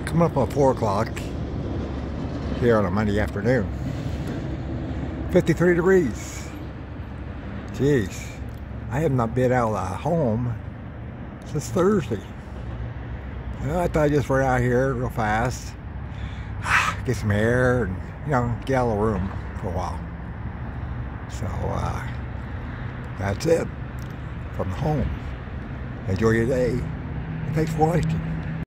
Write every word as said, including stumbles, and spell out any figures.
Coming up on four o'clock here on a Monday afternoon. fifty-three degrees. Jeez, I have not been out of the home since Thursday. Well, I thought I'd just run out here real fast, get some air, and you know, get out of the room for a while. So uh, that's it from home. Enjoy your day. And thanks for watching.